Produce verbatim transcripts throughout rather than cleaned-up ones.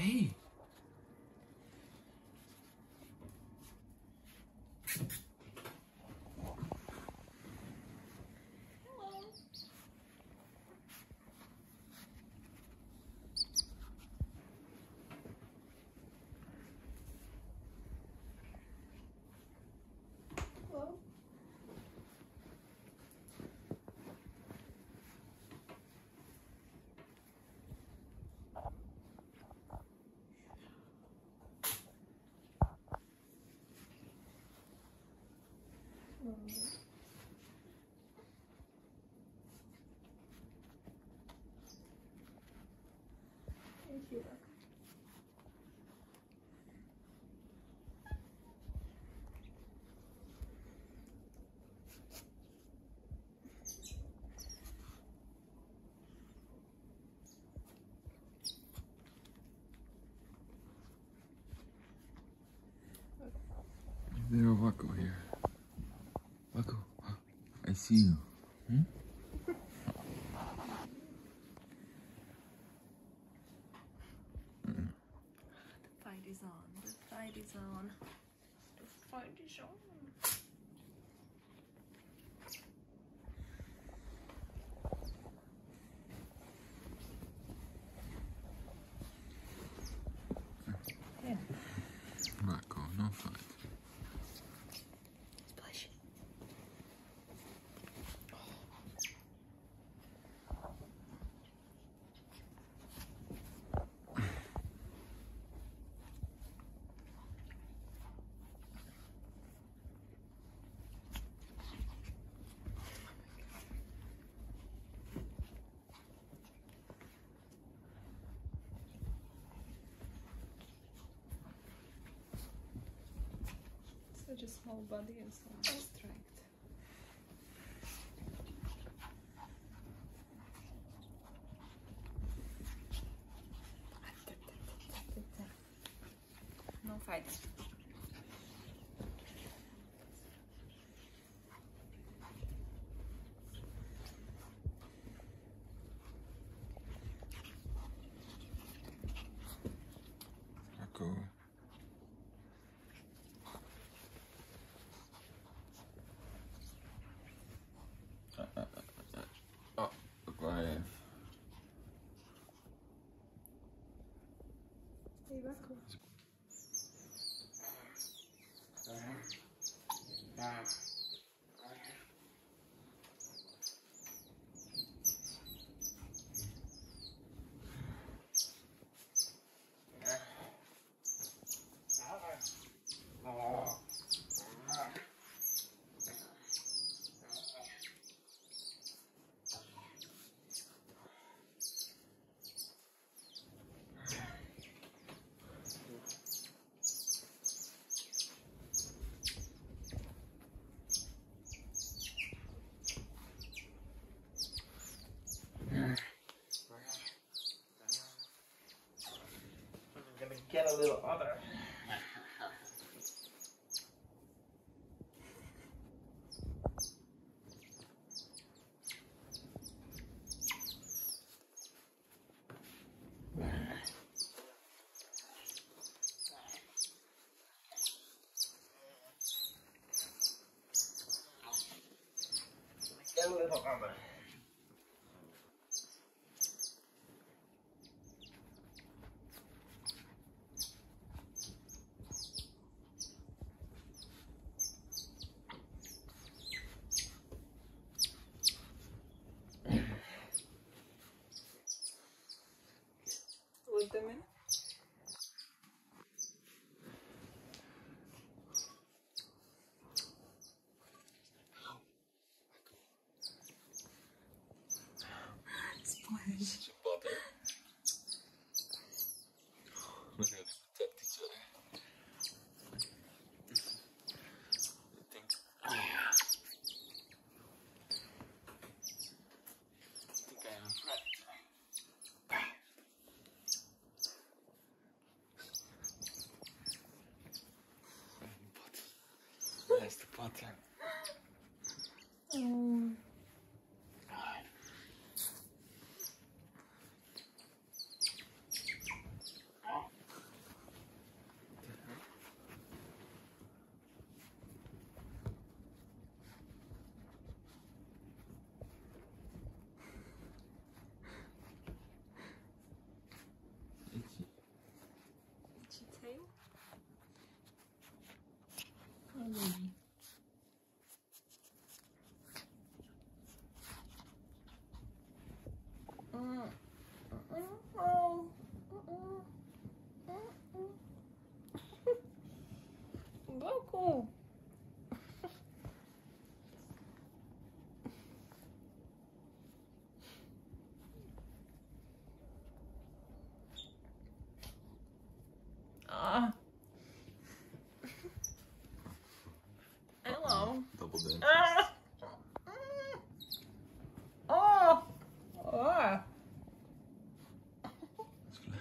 Hey. Thank you. There, Waku here. Waku, I see you. Hmm? The fight is on. The fight is on. The fight is on. Yeah. Waku, no fight. Splash. Such a small body and so much strength. No fight. Waku. Uh, uh, uh, uh. Oh, quiet. Hey, Waku. I'm gonna get a little otter. Get a little otter. Wait a minute. Splash. Such a bother. Look at them protect each other. I think. I think I am a predator. Nice to butter. Um,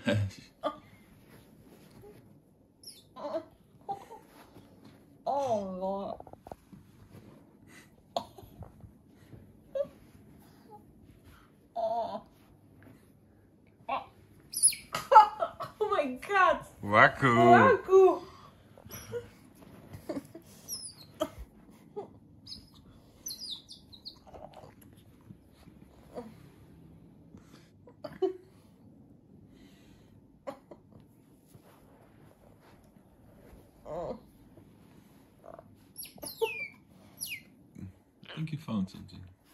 Oh Lord. Oh. Oh. Oh my God. Waku. Waku. I think you found something.